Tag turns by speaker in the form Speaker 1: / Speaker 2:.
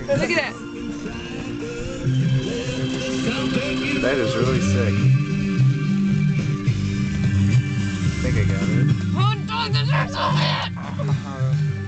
Speaker 1: Look at that.
Speaker 2: That is really sick. I think I got it.
Speaker 1: Oh, dog, there's so